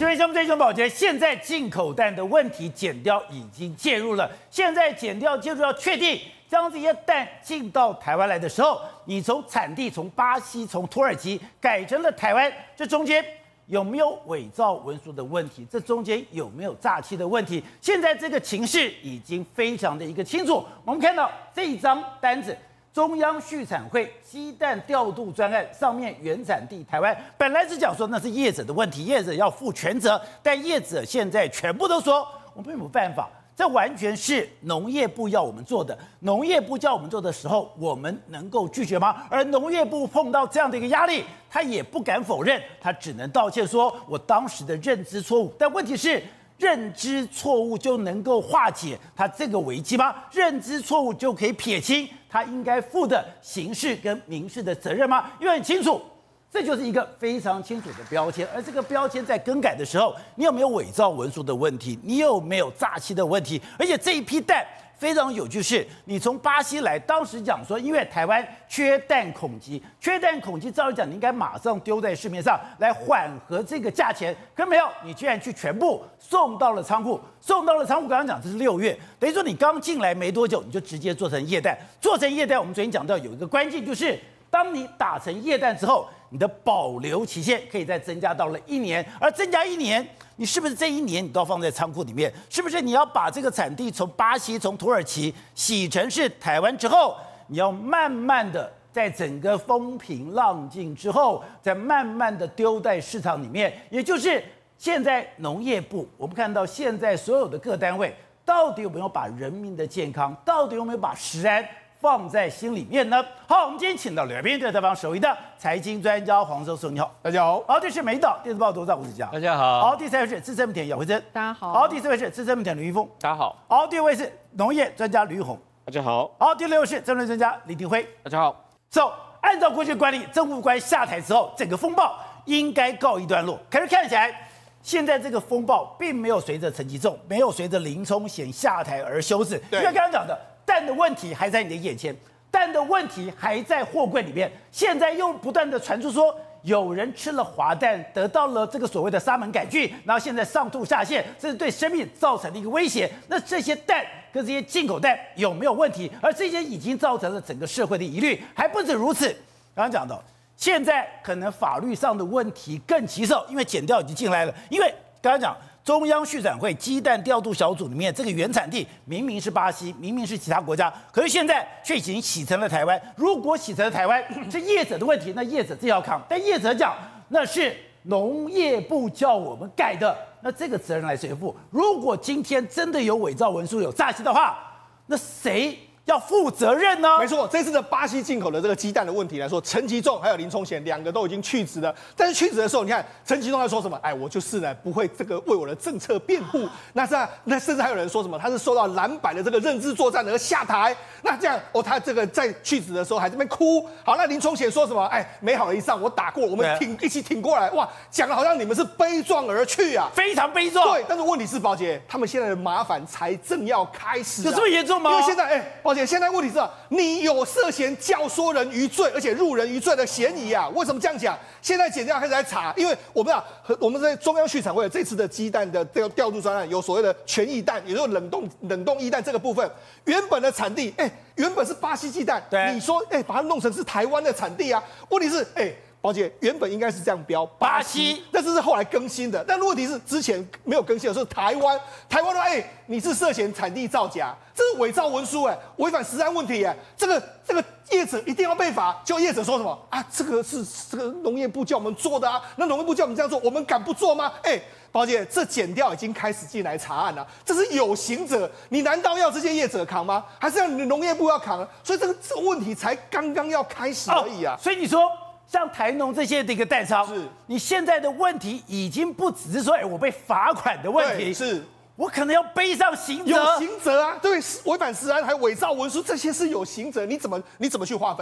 追凶保洁，现在进口蛋的问题，检调已经介入了。现在检调介入要确定，将这些蛋进到台湾来的时候，你从产地从巴西、从土耳其改成了台湾，这中间有没有伪造文书的问题？这中间有没有诈欺的问题？现在这个情势已经非常的一个清楚。我们看到这一张单子。中央畜产会鸡蛋调度专案上面原产地台湾，本来是讲说那是业者的问题，业者要负全责，但业者现在全部都说我们没有办法，这完全是农业部要我们做的。农业部叫我们做的时候，我们能够拒绝吗？而农业部碰到这样的一个压力，他也不敢否认，他只能道歉说我当时的认知错误。但问题是，认知错误就能够化解他这个危机吗？认知错误就可以撇清他应该负的刑事跟民事的责任吗？因为很清楚，这就是一个非常清楚的标签。而这个标签在更改的时候，你有没有伪造文书的问题？你有没有诈欺的问题？而且这一批蛋非常有趣，是你从巴西来，当时讲说，因为台湾缺蛋恐急，照理讲你应该马上丢在市面上来缓和这个价钱，可没有，你居然去全部送到了仓库。刚刚讲这是6月，等于说你刚进来没多久，你就直接做成液蛋。我们昨天讲到有一个关键，就是当你打成液蛋之后，你的保留期限可以再增加到了1年，而增加1年，你是不是这1年你都要放在仓库里面？是不是你要把这个产地从巴西、从土耳其洗成是台湾之后，你要慢慢的在整个风平浪静之后，再慢慢的丢在市场里面？也就是现在农业部，我们看到现在所有的各单位到底有没有把人民的健康，到底有没有把食安放在心里面呢？好，我们今天请到两边对台方首席的财经专家黄寿松，你好， 大家好。 好，这是美岛电视报董事长吴子嘉， 大家好。 好，第3位是资深媒体姚慧珍， 大家好。 好，第4位是资深媒体吕玉峰， 大家好。 好，第5位是农业专家吕玉红， 大家好。 好，第6位是政论专家李廷辉， 大家好。 按照过去的惯例，政务官下台之后，整个风暴应该告一段落。可是看起来，现在这个风暴并没有随着陈吉仲，没有随着林聪显下台而休止。因为刚刚讲的蛋的问题还在你的眼前，蛋的问题还在货柜里面，现在又不断的传出说有人吃了滑蛋，得到了这个所谓的沙门杆菌，然后现在上吐下泻，这是对生命造成的一个威胁。那这些蛋跟这些进口蛋有没有问题？而这些已经造成了整个社会的疑虑。还不止如此，刚刚讲到，现在可能法律上的问题更棘手，因为检调已经进来了。因为刚刚讲中央畜产会鸡蛋调度小组里面，这个原产地明明是巴西，明明是其他国家，可是现在却已经洗成了台湾。如果洗成了台湾是业者的问题，那业者自己要扛。但业者讲那是农业部叫我们改的，那这个责任来谁负？如果今天真的有伪造文书、有诈欺的话，那谁要负责任呢？ 没错，这次的巴西进口的这个鸡蛋的问题来说，陈吉仲还有林聪贤2个都已经去职了。但是去职的时候，你看陈吉仲在说什么？哎，我就是呢不会这个为我的政策辩护。那甚至还有人说什么？他是受到蓝白的这个认知作战而下台。那这样他这个在去职的时候还在那边哭。好，那林聪贤说什么？哎，美好的一仗我打过，我们一起挺过来。哇，讲的好像你们是悲壮而去啊， 非常悲壮。 对，但是问题是，宝姐，他们现在的麻烦才正要开始。 有这么严重吗？ 因为现在，宝姐，现在问题是你有涉嫌教唆人于罪，而且入人于罪的嫌疑啊！为什么这样讲？现在检调开始来查，因为我们在中央畜产会这次的鸡蛋的调度专案有所谓的全液蛋，也就是冷冻液蛋这个部分，原本的产地，原本是巴西鸡蛋，你说，把它弄成是台湾的产地啊？问题是，宝姐，原本应该是这样标巴西，但是后来更新的。但问题是之前没有更新的是台湾的话，你是涉嫌产地造假，这是伪造文书，违反食安问题，这个业者一定要被罚。就业者说什么啊？这个是这个农业部叫我们做的啊，那农业部叫我们这样做，我们敢不做吗？宝姐，这检调已经开始进来查案了，这是有形者，你难道要这些业者扛吗？还是让你的农业部要扛？所以这个问题才刚刚要开始而已啊。 所以你说。像台农这些的一个蛋商， 是你现在的问题已经不只是说，我被罚款的问题， 是我可能要背上刑责， 有刑责啊，对，违反食安还有伪造文书，这些是有刑责，你怎么去划分？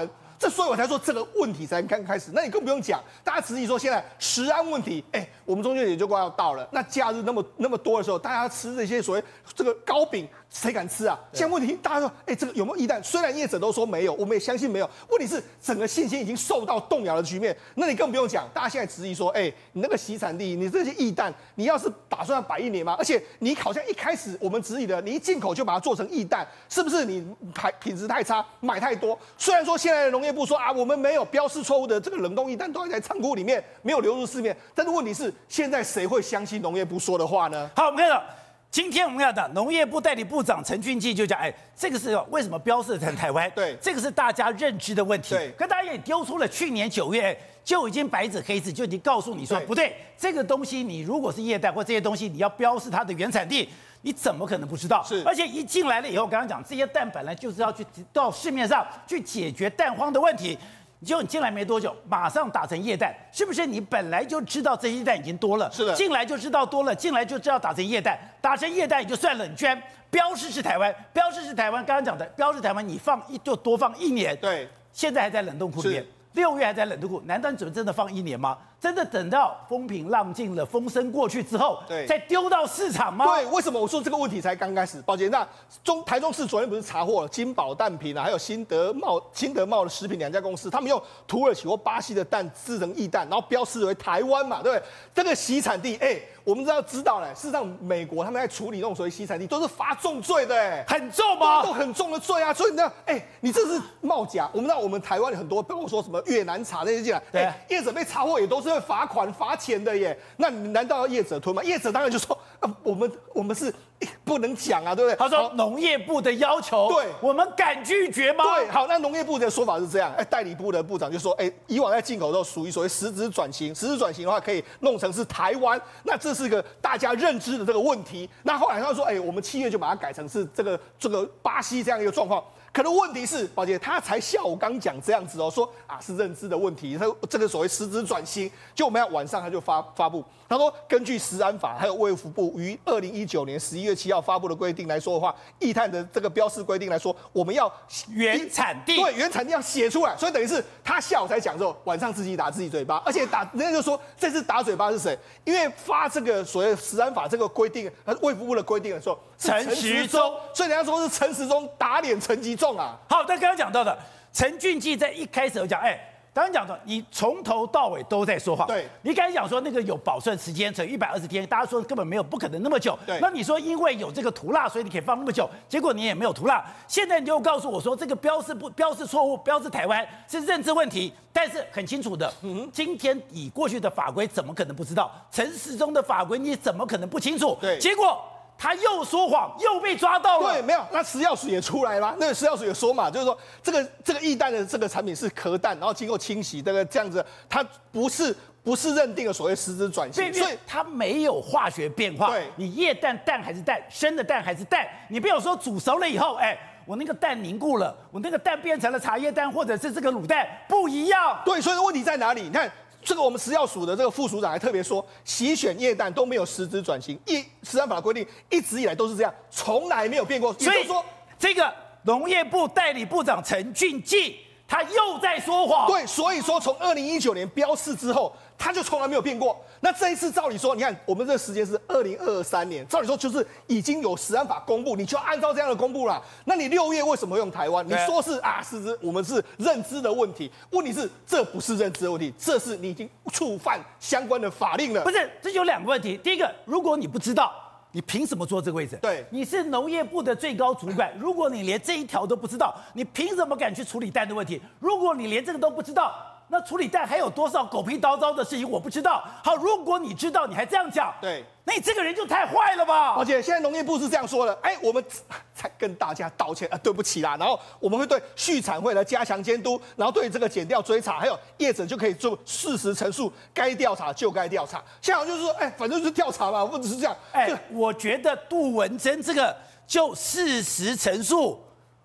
所以我才说这个问题才刚开始。那你更不用讲，大家质疑说现在食安问题，我们中秋节就快要到了，那假日那么多的时候，大家吃这些所谓这个糕饼，谁敢吃啊？现在问题大家说，这个有没有异蛋？虽然业者都说没有，我们也相信没有。问题是整个信心已经受到动摇的局面。那你更不用讲，大家现在质疑说，你那个洗产地，你这些异蛋，你要是打算要摆1年吗？而且你好像一开始我们质疑的，你一进口就把它做成异蛋，是不是你品质太差，买太多？虽然说现在的农业部说我们没有标示错误的这个冷冻异蛋都还在仓库里面，没有流入市面，但是问题是现在谁会相信农业部说的话呢？ 好，我们看到今天我们看到农业部代理部长陈俊记就讲，这个是为什么标示成台湾？ 对， 这个是大家认知的问题。 对， 可大家也丢出了去年9月就已经白纸黑字就已经告诉你说，不对，这个东西你如果是业蛋或这些东西，你要标示它的原产地。你怎么可能不知道？ 是， 而且一进来了以后，刚刚讲这些蛋本来就是要去到市面上去解决蛋荒的问题，结果你进来没多久，马上打成业蛋，是不是？你本来就知道这些蛋已经多了， 是的， 进来就知道多了，进来就知道打成业蛋，打成业蛋也就算了，你居然标示是台湾，标示是台湾，刚刚讲的标示台湾，你就多放1年， 对， 现在还在冷冻库里面，6月还在冷冻库，难道你准备真的放1年吗？真的等到风平浪静了，风声过去之后，再丢到市场吗？ 对，为什么我说这个问题才刚开始？宝杰，那台中市昨天不是查获了金宝蛋品还有新德茂的食品2家公司，他们用土耳其或巴西的蛋制成异蛋，然后标示为台湾嘛，对不对？这个洗产地，我们知道嘞，事实上美国他们在处理那种所谓洗产地都是罚重罪的， 很重吗？ 都很重的罪啊！所以你知道，你这是冒假。我们知道我们台湾很多，包括说什么越南茶那些进来，业者被查获也都是会罚款罚钱的耶。那你难道要业者吞吗？业者当然就说我们是不能讲啊，对不对？ 他说农业部的要求， 对， 我们敢拒绝吗？ 对，好，那农业部的说法是这样，代理部的部长就说，以往在进口都属于所谓实质转型，实质转型的话可以弄成是台湾，那这是个大家认知的这个问题。那后来他说，我们7月就把它改成是这个巴西这样一个状况。可是问题是，宝杰他才下午刚讲这样子说是认知的问题，他这个所谓实质转型，就我们晚上他就发布，他说根据食安法还有卫福部于2019年11月7号发布的规定来说的话，液碳的这个标示规定来说，我们要原产地， 对，原产地要写出来，所以等于是他下午才讲之后，晚上自己打自己嘴巴，而且人家就说这次打嘴巴是谁？因为发这个所谓食安法这个规定，卫福部的规定的时候， 陈时中， 所以人家说是陈时中打脸陈吉仲啊。 好，但刚刚讲到的陈俊记在一开始有讲，刚刚讲的，你从头到尾都在说谎。 对， 你刚才讲说那个有保存时间，乘120天，大家说根本没有，不可能那么久。 对， 那你说因为有这个涂蜡，所以你可以放那么久，结果你也没有涂蜡。现在你就告诉我说这个标示错误，标示台湾是认知问题，但是很清楚的，今天以过去的法规怎么可能不知道？陈时中的法规你怎么可能不清楚？ 对， 结果他又说谎，又被抓到了。 对，没有，那食药署也出来了，那个食药署也说嘛，就是说这个异蛋的这个产品是壳蛋，然后经过清洗，这样子，它不是认定的所谓实质转型， 所以它没有化学变化。 对， 你液蛋还是蛋，生的蛋还是蛋，你没有说煮熟了以后，我那个蛋凝固了，我那个蛋变成了茶叶蛋或者是这个卤蛋，不一样。 对，所以问题在哪里？你看。这个我们食药署的这个副署长还特别说，洗选液蛋都没有实质转型，食安法的规定一直以来都是这样，从来没有变过。 所以说，这个农业部代理部长陈俊记他又在说谎。 对，所以说从2019年标示之后，他就从来没有变过。那这一次照理说，你看我们这个时间是2023年，照理说就是已经有食安法公布，你就要按照这样的公布啦。那你6月为什么用台湾？你说是我们是认知的问题，问题是这不是认知的问题，这是你已经触犯相关的法令了。 不是，这有2个问题。第一个，如果你不知道，你凭什么坐这个位置？ 对， 你是农业部的最高主管，如果你连这一条都不知道，你凭什么敢去处理蛋的问题？如果你连这个都不知道，那处理蛋还有多少狗屁叨叨的事情我不知道。好，如果你知道，你还这样讲， 对， 那你这个人就太坏了吧？ 而且现在农业部是这样说的，我们才跟大家道歉对不起啦。然后我们会对畜产会来加强监督，然后对这个检调追查，还有业者就可以做事实陈述，该调查就该调查。现在就是说，反正就是调查嘛，不只是这样。 我觉得杜文珍这个就事实陈述。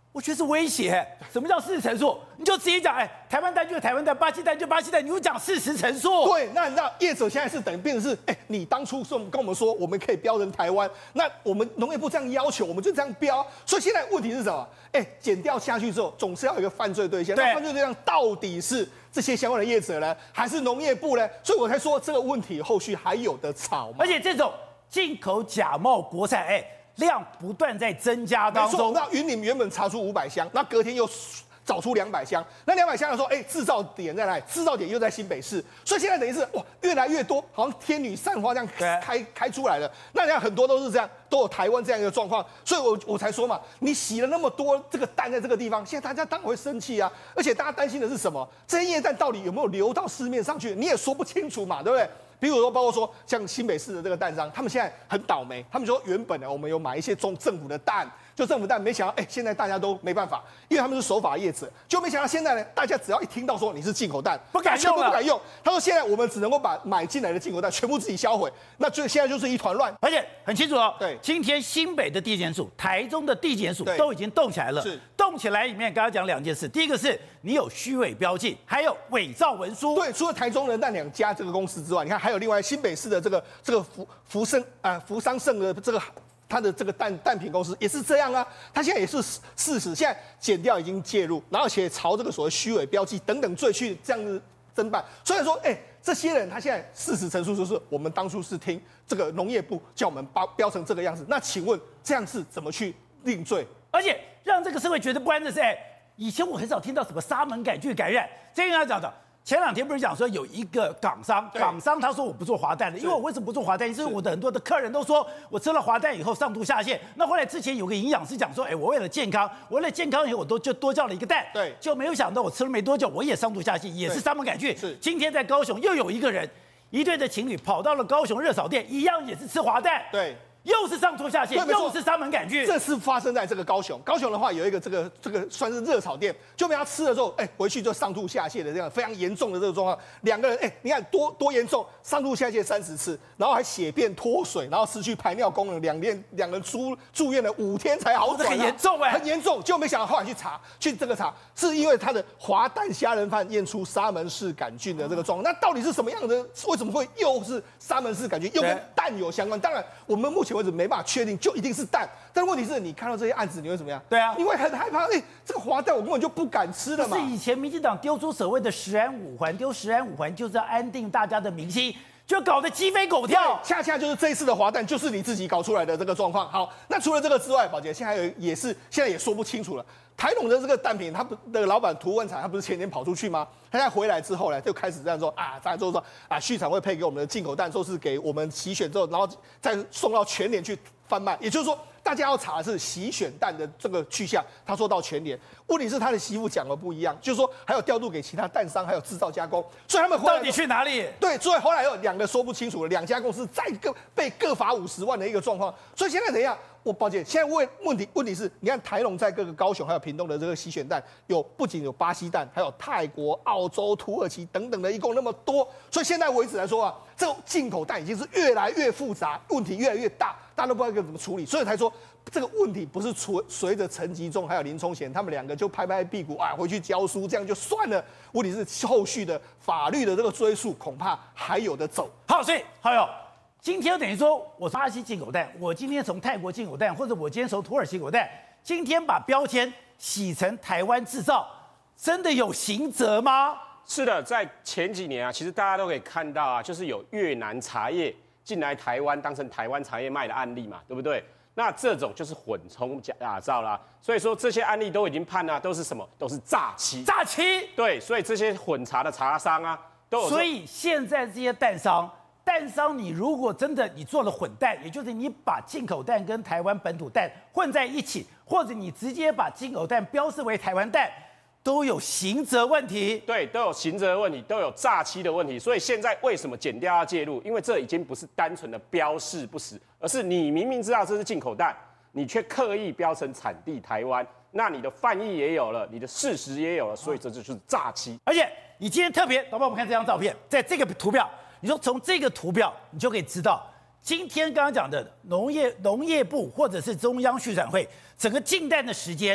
我觉得是威胁。什么叫事实陈述？你就直接讲，台湾蛋就是台湾蛋，巴西蛋就巴西蛋，你就讲事实陈述。 对，那业者现在是等于变成是，你当初跟我们说我们可以标成台湾，那我们农业部这样要求，我们就这样标。所以现在问题是什么？检调下去之后，总是要有一个犯罪对象。那犯罪对象到底是这些相关的业者呢，还是农业部呢？所以我才说这个问题后续还有的吵嘛。 而且这种进口假冒国产，量不断在增加当中。 那云林原本查出500箱，那隔天又找出200箱，那200箱的时候，制造点在哪里？制造点又在新北市，所以现在等于是越来越多，好像天女散花这样开出来了。那人家很多都是这样，都有台湾这样一个状况，所以我才说嘛，你洗了那么多这个蛋在这个地方，现在大家当然会生气啊，而且大家担心的是什么？这些液蛋到底有没有流到市面上去？你也说不清楚嘛，对不对？比如说，包括说像新北市的这个蛋商，他们现在很倒霉。他们说原本呢，我们有买一些政府的蛋，就政府蛋，没想到现在大家都没办法，因为他们是守法业者，就没想到现在呢，大家只要一听到说你是进口蛋， 不敢用了， 不敢用。他说现在我们只能够把买进来的进口蛋全部自己销毁，那现在就是一团乱。 而且很清楚哦， 对， 今天新北的地检署、台中的地检署都已经动起来了。 是动起来里面，刚刚讲2件事，第一个是你有虚伪标记，还有伪造文书。 对，除了台中人那2家这个公司之外，你看还有另外新北市的这个福商盛的这个他的这个蛋品公司也是这样啊，他现在也是事实，现在检调已经介入，然后且朝这个所谓虚伪标记等等罪去这样子侦办。所以说，这些人他现在事实陈述就是我们当初是听这个农业部叫我们标成这个样子，那请问这样是怎么去定罪？ 而且让这个社会觉得不安的是，以前我很少听到什么沙门杆菌感染，这个他讲的。前2天不是讲说有一个港商他说我不做滑蛋的，因为我为什么不做滑蛋？因为我的很多的客人都说我吃了滑蛋以后上吐下泻。那后来之前有个营养师讲说，我为了健康以后我就多叫了一个蛋， 对， 就没有想到我吃了没多久我也上吐下泻，也是沙门杆菌。 是， 今天在高雄又有一个人，一对的情侣跑到了高雄热炒店，一样也是吃滑蛋， 对。 又是上吐下泻，又是沙门杆菌。 这是发生在这个高雄。高雄的话有一个这个算是热炒店，就被他吃了之后，回去就上吐下泻的这样非常严重的这个状况。2个人，你看多严重，上吐下泻30次，然后还血便脱水，然后失去排尿功能，两人住院了5天才好转， 很严重很严重。就没想到后来去这个查，是因为他的滑蛋虾仁饭验出沙门氏杆菌的这个状况。那到底是什么样的？为什么会又是沙门氏杆菌，又跟蛋有相关？当然，我们目前为止没办法确定就一定是蛋，但问题是你看到这些案子，你会怎么样？ 对啊， 你会很害怕。这个滑蛋我根本就不敢吃了嘛。 是以前民进党丢出所谓的食安5环，丢食安5环就是要安定大家的民心，就搞得鸡飞狗跳。 恰恰就是这一次的滑蛋，就是你自己搞出来的这个状况。好，那除了这个之外，宝杰现在现在也说不清楚了。台农的这个蛋品，他的老板涂文才，他不是前年跑出去吗？他现在回来之后呢，就开始这样说畜产会配给我们的进口蛋，说是给我们洗选之后，然后再送到全联去贩卖。也就是说，大家要查的是洗选蛋的这个去向，他说到全联，问题是他的媳妇讲的不一样，就是说还有调度给其他蛋商，还有制造加工，所以他们到底去哪里？ 对，所以后来有2个说不清楚了，2家公司被各罚50万的一个状况，所以现在怎样？抱歉，现在问题是，你看台农在各个高雄还有屏东的这个洗选蛋，不仅有巴西蛋，还有泰国、澳洲、土耳其等等的，一共那么多，所以现在为止来说啊，这种进口蛋已经是越来越复杂，问题越来越大，大家都不知道该怎么处理，所以才说这个问题不是随着陈吉仲还有林聪贤他们2个就拍拍屁股回去教书这样就算了，问题是后续的法律的这个追诉恐怕还有的走。 好，所以还有。今天等于说，我巴西进口蛋，我今天从泰国进口蛋，或者我今天从土耳其进口蛋，今天把标签洗成台湾制造，真的有刑责吗？ 是的，在前几年啊，其实大家都可以看到啊，就是有越南茶叶进来台湾当成台湾茶叶卖的案例嘛，对不对？那这种就是混充假造啦，所以说这些案例都已经判了，都是什么？都是诈欺。 诈欺。 对，所以这些混茶的茶商啊，都有。 所以现在这些蛋商，你如果真的你做了混蛋，也就是你把进口蛋跟台湾本土蛋混在一起，或者你直接把进口蛋标示为台湾蛋，都有刑责问题。 对，都有刑责问题，都有诈欺的问题。所以现在为什么检调要介入？因为这已经不是单纯的标示不实，而是你明明知道这是进口蛋，你却刻意标成产地台湾，那你的翻译也有了，你的事实也有了，所以这就是诈欺。 而且你今天特别，老板，我们看这张照片，在这个图表。你说从这个图表，你就可以知道，今天刚刚讲的农业部或者是中央畜产会整个进蛋的时间，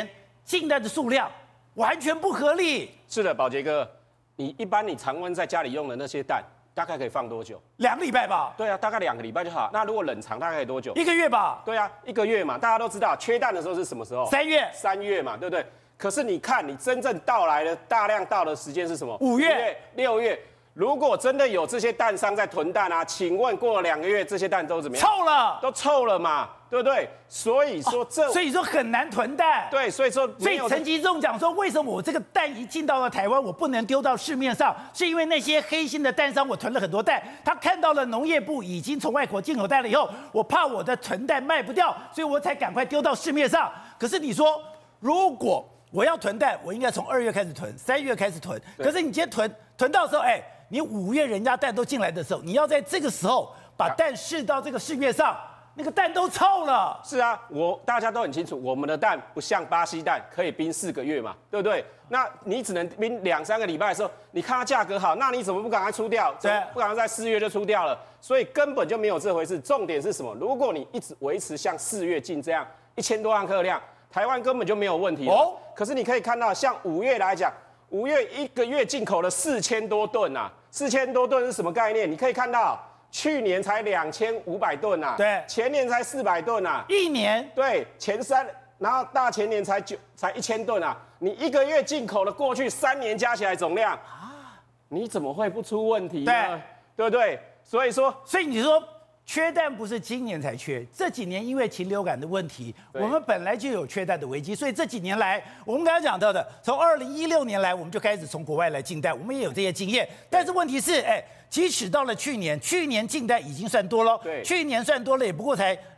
进蛋的数量完全不合理。 是的，宝杰哥，一般你常温在家里用的那些蛋，大概可以放多久 ？2个礼拜吧。 对啊，大概2个礼拜就好。那如果冷藏大概可以多久？ 1个月吧。 对啊，1个月嘛，大家都知道缺蛋的时候是什么时候 ？3月。 3月嘛，对不对？可是你看，你真正到来的大量到的时间是什么 ？5月、 6月。如果真的有这些蛋商在囤蛋啊，请问过了2个月，这些蛋都怎么样？ 臭了， 都臭了嘛，对不对？所以说所以说很难囤蛋。 对，所以说， 所以陈吉仲讲说，为什么我这个蛋一进到了台湾，我不能丢到市面上？是因为那些黑心的蛋商，我囤了很多蛋，他看到了农业部已经从外国进口蛋了以后，我怕我的囤蛋卖不掉，所以我才赶快丢到市面上。可是你说，如果我要囤蛋，我应该从2月开始囤，3月开始囤。可是你今天囤到的时候，你5月人家蛋都进来的时候，你要在这个时候把蛋试到这个市面上，那个蛋都臭了。 是啊，大家都很清楚，我们的蛋不像巴西蛋可以冰4个月嘛，对不对？那你只能冰2、3个礼拜的时候，你看它价格好，那你怎么不赶快出掉？ 对， 不赶快在4月就出掉了？所以根本就没有这回事。重点是什么？如果你一直维持像4月进这样1000多万克量，台湾根本就没有问题哦。可是你可以看到，像5月来讲，5月1个月进口了4000多吨啊，4000多吨是什么概念？你可以看到，去年才2500吨啊， 对， 前年才400吨啊 ，1年， 对，然后大前年才1000吨啊，你1个月进口的过去3年加起来总量啊，你怎么会不出问题呢？对不对？所以你说。缺蛋不是今年才缺，这几年因为禽流感的问题，我们本来就有缺蛋的危机，所以这几年来，我们刚才讲到的，从2016年来，我们就开始从国外来进蛋，我们也有这些经验。但是问题是，即使到了去年进蛋已经算多了， 对， 去年算多了也不过才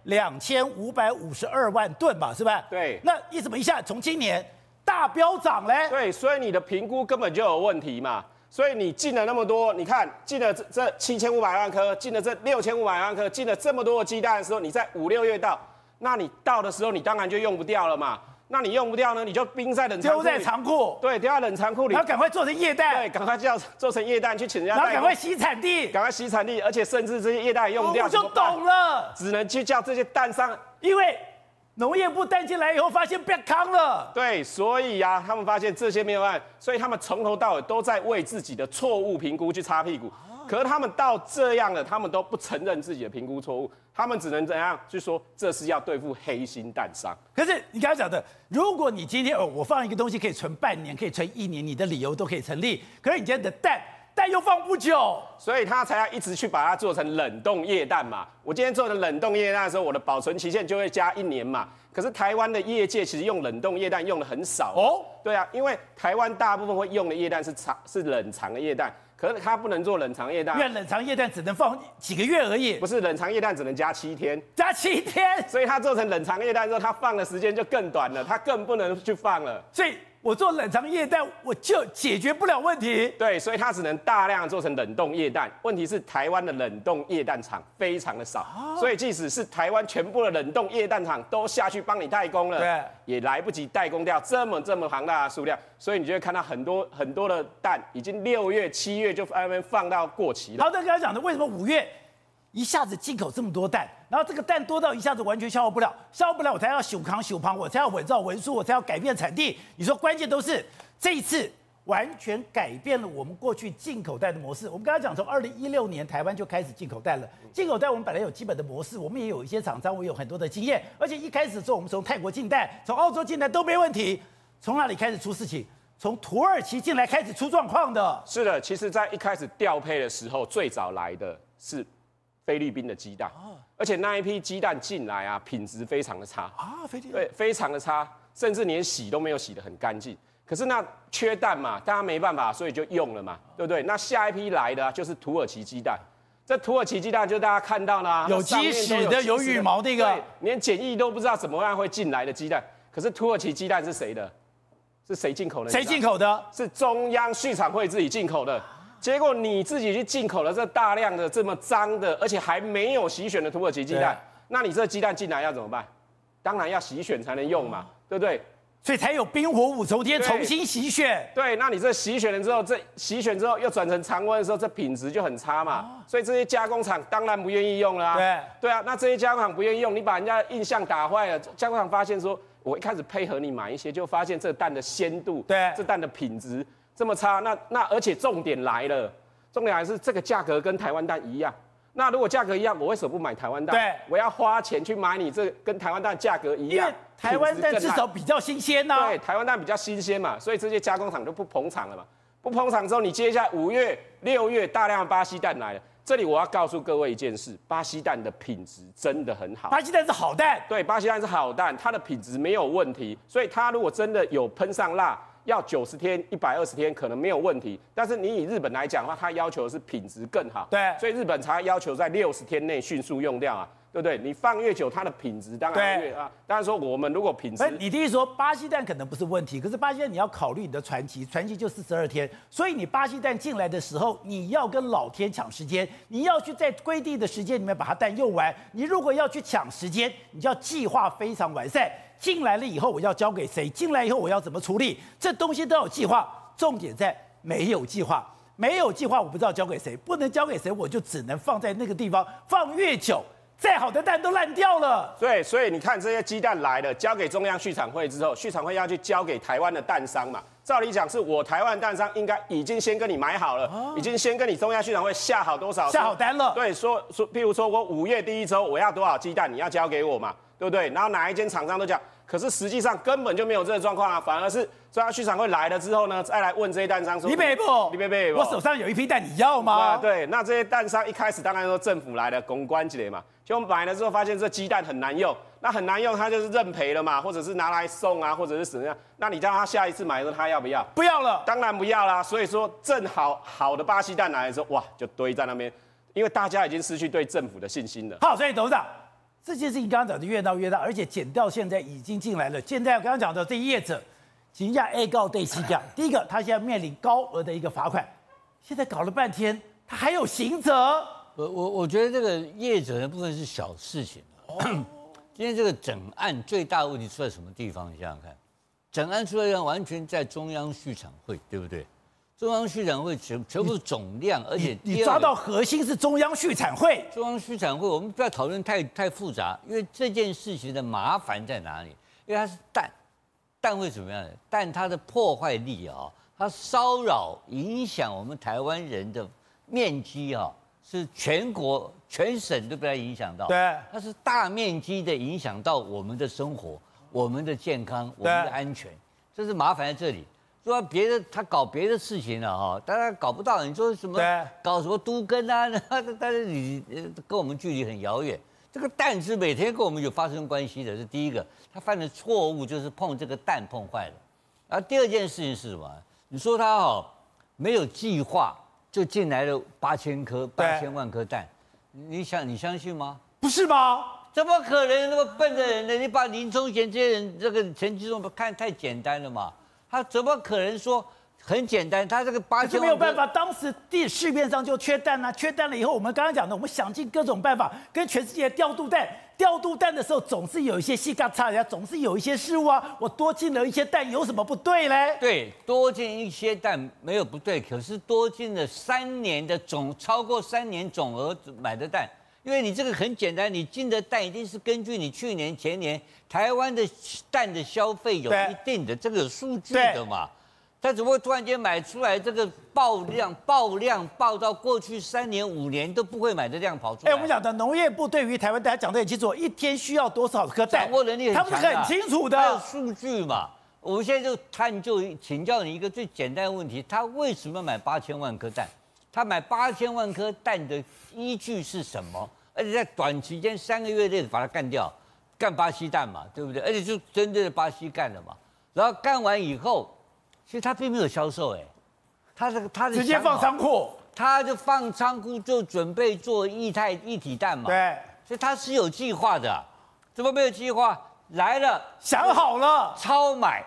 2552万吨吧，是吧？ 对， 那你怎么一下从今年大飙涨嘞？ 对，所以你的评估根本就有问题嘛。所以你进了那么多，你看进了这7500万颗，进了这6500万颗，进了这么多的鸡蛋的时候，你在5、6月到，那你到的时候你当然就用不掉了嘛。那你用不掉呢，你就冰在冷藏库里， 丢在仓库， 对，丢在冷藏库里， 然后赶快做成液蛋， 对，赶快做成液蛋去请人家， 然后赶快洗产地， 而且甚至这些液蛋也用不掉， 我就懂了， 只能去叫这些蛋商， 因为。农业部蛋进来以后，发现变康了。 对，所以啊，他们发现这些没有办法，所以他们从头到尾都在为自己的错误评估去擦屁股。可是他们到这样了，他们都不承认自己的评估错误，他们只能怎样去说这是要对付黑心蛋商。 可是你刚才讲的，如果你今天我放一个东西可以存半年，可以存1年，你的理由都可以成立。可是你今天的蛋又放不久， 所以他才要一直去把它做成冷冻液蛋嘛。我今天做成冷冻液蛋的时候，我的保存期限就会加1年嘛。可是台湾的业界其实用冷冻液蛋用的很少哦。对啊，因为台湾大部分会用的液蛋是冷藏的液蛋，可是它不能做冷藏液蛋， 因为冷藏液蛋只能放几个月而已。 不是，冷藏液蛋只能加7天， 加7天， 所以它做成冷藏液蛋之后，它放的时间就更短了，它更不能去放了。 所以我做冷藏液蛋，我就解决不了问题。 对，所以它只能大量做成冷冻液蛋。问题是台湾的冷冻液蛋厂非常的少，所以即使是台湾全部的冷冻液蛋厂都下去帮你代工了， 对， 也来不及代工掉这么庞大的数量，所以你就会看到很多的蛋已经6月、7月就在那边放到过期了。 好，那刚才讲的为什么5月一下子进口这么多蛋，然后这个蛋多到一下子完全消化不了，我才要修旁，我才要稳造文书，我才要改变产地。你说关键都是这一次完全改变了我们过去进口蛋的模式。我们刚才讲从2016年台湾就开始进口蛋了，进口蛋我们本来有基本的模式，我们也有一些厂商，我有很多的经验，而且一开始的时候我们从泰国进蛋，从澳洲进蛋都没问题，从哪里开始出事情？从土耳其进来开始出状况的。 是的，其实在一开始调配的时候，最早来的是菲律宾的鸡蛋，而且那一批鸡蛋进来啊，品质非常的差啊，对，非常的差，甚至连洗都没有洗得很干净。可是那缺蛋嘛，大家没办法，所以就用了嘛，对不对？那下一批来的就是土耳其鸡蛋，这土耳其鸡蛋就大家看到了， 有鸡屎的，有羽毛那个， 连检疫都不知道怎么样会进来的鸡蛋。可是土耳其鸡蛋是谁的？是谁进口的？ 谁进口的？ 是中央畜产会自己进口的。结果你自己去进口了这大量的这么脏的，而且还没有洗选的土耳其鸡蛋，那你这鸡蛋进来要怎么办？当然要洗选才能用嘛，对不对？ 所以才有冰火五重天重新洗选。 对，那你这洗选了之后，又转成常温的时候，这品质就很差嘛。所以这些加工厂当然不愿意用啦。对啊，那这些加工厂不愿意用，你把人家印象打坏了。加工厂发现说，我一开始配合你买一些，就发现这蛋的鲜度，这蛋的品质这么差。那而且重点来了，是这个价格跟台湾蛋一样。那如果价格一样，我为什么不买台湾蛋？ 对， 我要花钱去买你这跟台湾蛋价格一样， 因为台湾蛋至少比较新鲜呐。 对，台湾蛋比较新鲜嘛，所以这些加工厂就不捧场了嘛。不捧场之后，你接下来5月、6月大量的巴西蛋来了。这里我要告诉各位一件事，巴西蛋的品质真的很好。 巴西蛋是好蛋， 对，巴西蛋是好蛋，它的品质没有问题。所以它如果真的有喷上蜡，要90天、120天可能没有问题，但是你以日本来讲的话，它要求的是品质更好， 对， 所以日本才要求在60天内迅速用掉啊，对不对？你放越久，它的品质当然越啊。当然说我们如果品质， 你的意思说巴西蛋可能不是问题，可是巴西蛋你要考虑你的传奇就42天，所以你巴西蛋进来的时候，你要跟老天抢时间，你要去在规定的时间里面把它蛋用完。你如果要去抢时间，你就要计划非常完善。进来了以后，我要交给谁？进来以后我要怎么处理？这东西都有计划。重点在没有计划，没有计划，我不知道交给谁，不能交给谁，我就只能放在那个地方，放越久，再好的蛋都烂掉了。 对，所以你看这些鸡蛋来了，交给中央畜产会之后，畜产会要去交给台湾的蛋商嘛。照理讲，是我台湾蛋商应该已经先跟你买好了，已经先跟你中央畜产会下好多少， 下好单了。 对，譬如说我5月第1周我要多少鸡蛋，你要交给我嘛。对不对？然后哪一间厂商都讲，可是实际上根本就没有这个状况啊，反而是中央畜产会来了之后呢，再来问这些蛋商说， 你北不？我手上有一批蛋，你要吗？ 对，那这些蛋商一开始当然说政府来了，公关之类嘛，就买了之后发现这鸡蛋很难用，那很难用，他就是认赔了嘛，或者是拿来送啊，或者是怎么样？那你叫他下一次买的时候，他要不要？ 不要了， 当然不要啦。所以说，正好的巴西蛋来的时候，哇，就堆在那边，因为大家已经失去对政府的信心了。 好，所以董事长。这件事情刚刚讲的越闹越大，而且检调现在已经进来了。现在我刚刚讲的这一业者，请假 A 告对 C 讲，第一个他现在面临高额的一个罚款，现在搞了半天他还有刑责。 我觉得这个业者的部分是小事情今天这个整案最大的问题出在什么地方？你想想看，整案出来完全在中央畜产会，对不对？中央畜产会全部是总量，而且你抓到核心是中央畜产会。 中央畜产会，我们不要讨论太复杂，因为这件事情的麻烦在哪里？因为它是蛋会怎么样呢？蛋它的破坏力啊，它骚扰影响我们台湾人的面积啊，是全国全省都被它影响到。 对， 它是大面积的影响到我们的生活、我们的健康、我们的安全，这是麻烦在这里。说别的他搞别的事情了哈，当然搞不到。你说什么搞什么都更啊？但是你跟我们距离很遥远。这个蛋是每天跟我们有发生关系的，是第一个。他犯的错误就是碰这个蛋碰坏了。然后第二件事情是什么？你说他没有计划就进来了8000万颗蛋，你相信吗？ 不是吗？ 怎么可能那么笨的人呢？你把林宗贤这些人这个陈吉仲看太简单了嘛？他怎么可能说很简单？他这个8000万没有办法，当时市面上就缺蛋啊，缺蛋了以后，我们刚刚讲的，我们想尽各种办法跟全世界调度蛋。调度蛋的时候，总是有一些细嘎差呀，总是有一些失误啊。我多进了一些蛋，有什么不对嘞？ 对，多进一些蛋没有不对，可是多进了3年的超过3年总额买的蛋。因为你这个很简单，你进的蛋一定是根据你去年、前年台湾的蛋的消费有一定的这个有数据的嘛。他怎么会突然间买出来这个爆量爆到过去3年、5年都不会买的量跑出来？ 我们讲的农业部对于台湾大家讲得很清楚，一天需要多少颗蛋， 掌握能力很强， 他们是很清楚的， 还有数据嘛。我们现在就请教你一个最简单的问题：他为什么买8000万颗蛋？他买8000万颗蛋的依据是什么？而且在短期间3个月内把它干掉，干巴西蛋嘛，对不对？而且就针对巴西干了嘛。然后干完以后，其实他并没有销售，他的直接放仓库， 他就放仓库就准备做一体蛋嘛。 对， 所以他是有计划的，怎么没有计划？来了， 想好了， 超买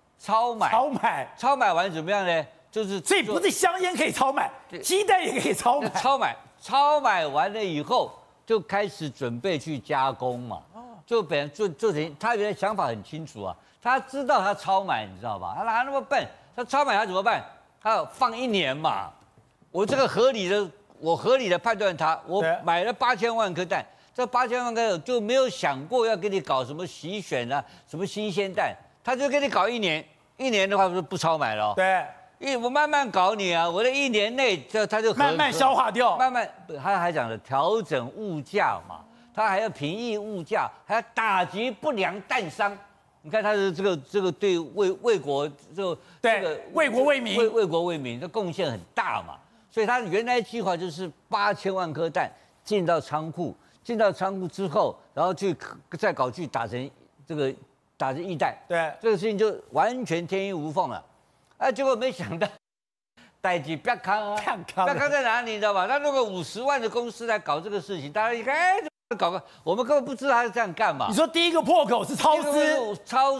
完怎么样呢？就是所以不是香烟可以超买，鸡蛋也可以超买。 超买完了以后。就开始准备去加工嘛， 就本来做成他原来想法很清楚啊，他知道他超买，你知道吧？他哪那么笨？他超买他怎么办？他要放1年嘛。我这个我合理的判断我买了8000万颗蛋，这8000万颗就没有想过要给你搞什么洗选啊，什么新鲜蛋，他就给你搞1年，1年的话不超买了。 对， 我慢慢搞你啊，我的1年内他就慢慢消化掉， 慢慢他还讲了调整物价嘛，他还要平抑物价，还要打击不良蛋商。你看他的这个对为国为国为民为国为民的贡献很大嘛，所以他原来计划就是8000万颗蛋进到仓库之后，然后再搞去打成液蛋， 对， 这个事情就完全天衣无缝了。结果没想到，代际不要康啊，不要康在哪里，你知道吧？他弄个50万的公司来搞这个事情，大家一看，搞个，我们根本不知道他是这样干嘛。 你说第一个破口是超市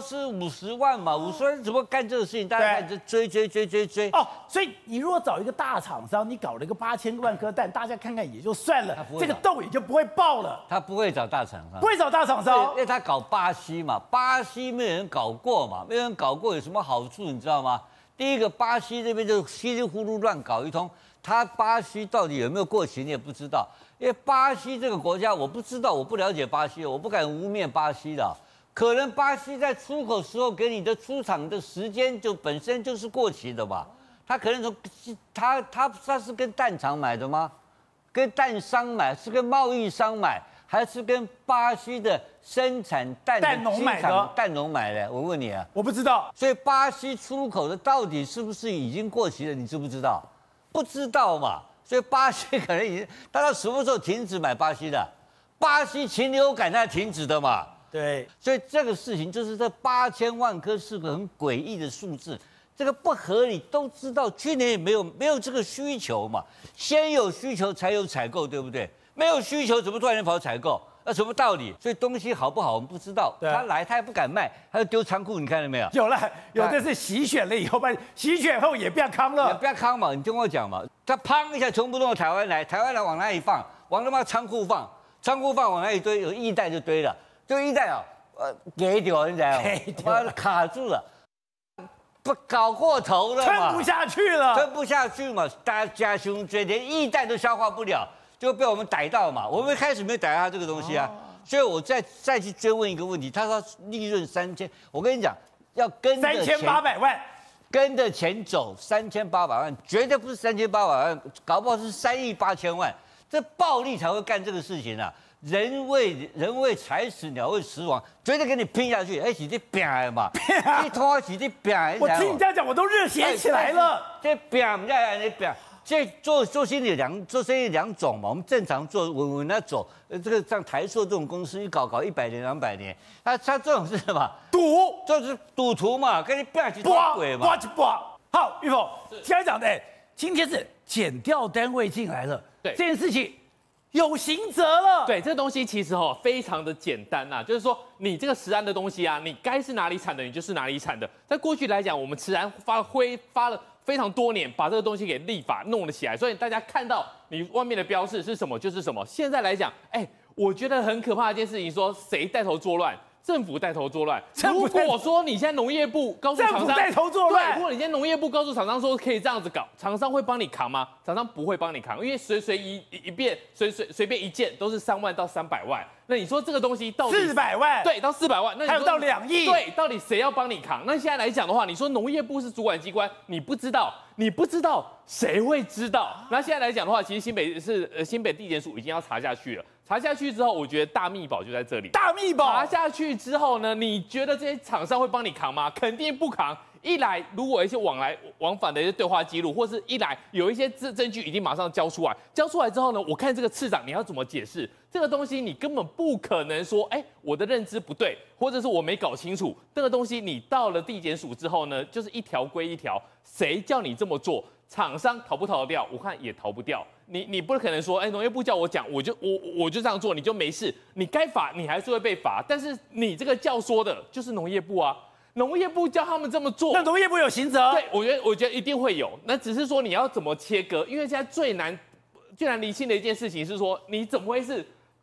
50万嘛，50万怎么干这个事情？大家开始追。 哦，所以你如果找一个大厂商，你搞了一个8000万颗蛋，大家看看也就算了，这个洞也就不会爆了。 他不会找大厂商， 不会找大厂商， 因为他搞巴西嘛，巴西没有人搞过嘛，没有人搞过有什么好处，你知道吗？第一个，巴西这边就稀里糊涂乱搞一通，他巴西到底有没有过期你也不知道，因为巴西这个国家我不知道，我不了解巴西，我不敢污蔑巴西的，可能巴西在出口时候给你的出厂的时间就本身就是过期的吧，他可能从他是跟蛋厂买的吗？跟蛋商买，是跟贸易商买，还是跟巴西的生产蛋农买的？ 蛋农买的，我问你啊， 我不知道。 所以巴西出口的到底是不是已经过期了？你知不知道？不知道嘛。所以巴西可能已经，他到什么时候停止买巴西的？巴西禽流感它停止的嘛。 对。 所以这个事情就是这8000万颗是个很诡异的数字。这个不合理，都知道，去年也没有这个需求嘛，先有需求才有采购，对不对？没有需求怎么突然间跑采购？那什么道理？所以东西好不好我们不知道，他来他也不敢卖，他就丢仓库，你看到没有？ 有的是洗选了以后，洗选后也不要康了， 也不要康嘛，你听我讲嘛，他砰一下全部弄到台湾来往哪里放？往他妈仓库放，往哪里堆？有液蛋就堆了，就液蛋给掉，你知道吗？妈的卡住了。不搞过头了嘛， 撑不下去嘛，大家兄弟连液蛋都消化不了，就被我们逮到嘛。我们开始没有逮到他这个东西啊，所以我再去追问一个问题，他说利润3000，我跟你讲，要跟着3800万， 跟着钱走3800万，绝对不是3800万，搞不好是3亿8千万，这暴力才会干这个事情啊。人为财死，鸟为食亡，绝对跟你拼下去！是你拼的嘛？你拖是你拼的。 我听你这样讲，我都热血起来了。 这拼不要你拼，这做生意两种嘛。我们正常做稳的走，这个像台塑这种公司，一搞100年200年，他这种是什么？ 赌， 就是赌徒嘛，跟你拼是赌鬼嘛。 好，玉凤，现在讲的，今天是检调单位进来了， 对这件事情。有刑责了。 对，这个东西其实非常的简单呐，就是说你这个食安的东西啊，你该是哪里产的，你就是哪里产的。在过去来讲，我们食安发了非常多年，把这个东西给立法弄了起来，所以大家看到你外面的标示是什么就是什么。现在来讲，我觉得很可怕的一件事情，说谁带头作乱？政府带头作乱。如果说你现在农业部告诉厂商， 政府带头作乱， 对，如果你现在农业部告诉厂商说可以这样子搞，厂商会帮你扛吗？厂商不会帮你扛，因为随便一件都是3万到300万。那你说这个东西到底 400万？ 对，到400万，那还有到2亿？ 对，到底谁要帮你扛？那现在来讲的话，你说农业部是主管机关，你不知道，谁会知道？那现在来讲的话，其实新北地检署已经要查下去了。查下去之后，我觉得大秘宝就在这里。 大秘宝查下去之后呢，你觉得这些厂商会帮你扛吗？肯定不扛。一来，如果有一些往返的一些对话记录，或是一来有一些证据已经马上交出来，交出来之后呢，我看这个次长你要怎么解释这个东西？你根本不可能说，我的认知不对，或者是我没搞清楚这个东西。你到了地检署之后呢，就是一条归一条，谁叫你这么做？厂商逃不逃得掉？我看也逃不掉。你不可能说，农业部叫我讲，我就这样做，你就没事。你该罚，你还是会被罚。但是你这个教唆的就是农业部啊，农业部叫他们这么做， 那农业部有刑责？ 对，我觉得一定会有。那只是说你要怎么切割，因为现在最难厘清的一件事情是说，你怎么会是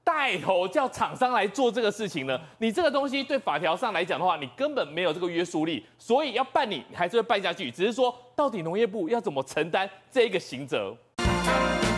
带头叫厂商来做这个事情呢？你这个东西对法条上来讲的话，你根本没有这个约束力，所以要办你还是会办下去，只是说到底农业部要怎么承担这一个刑责？